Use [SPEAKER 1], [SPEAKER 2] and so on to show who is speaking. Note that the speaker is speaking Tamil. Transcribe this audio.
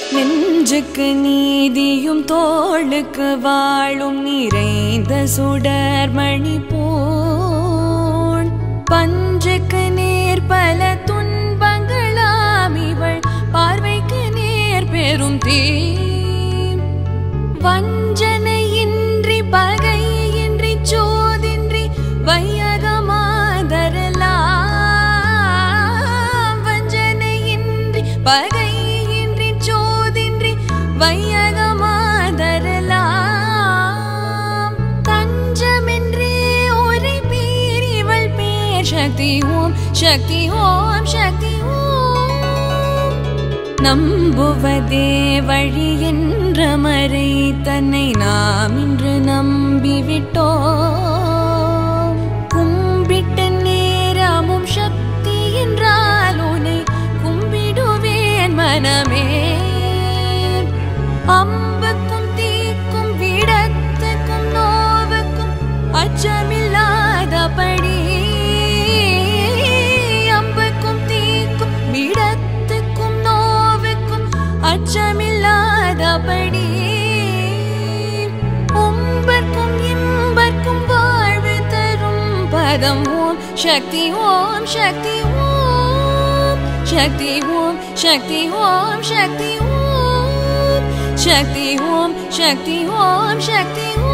[SPEAKER 1] நெஞ்சுக்கு நீதியும் தோளுக்கு வாழும் நிறைந்த சுடர்மணி போல் பஞ்சுக்கு நேர் பல துன்பங்களாம் இவள் பார்வைக்கு நேர் பெரும் தீ வஞ்சனையின்றி பகையின்றி சோதின்றி வையகமாதரலாம் வஞ்சனையின்றி பகையின்றி சோதின்றி வையகமாதரலாம் தஞ்சமென்றே ஒரே பேர் இவள் பேர் சக்தி ஓம் சக்தி ஓம் சக்தி ஓம் நம்புவதே வழி என்ற மறை தன்னை நாம் இன்று நம்பிவிட்டோம் கும்பிட்ட நேரமும் சக்தி என்றால் உன்னை கும்பிடுவேன் மனமே அம்புக்கும் தீக்கும் விடத்துக்கும் நோவுக்கும் அச்சமில்லாதபடி அம்புக்கும் தீக்கும் விடத்துக்கும் நோவுக்கும் அச்சமில்லாதபடி உம்பர்க்கும் இம்பர்க்கும் வாழ்வு தரும் பதம் ஓம் சக்தி ஓம் சக்தி ஓம் சக்தி ஓம் சக்தி ஓம் சக்தி ஓம் சக்தி ஓம் சக்தி ஓம் சக்தி ஓம்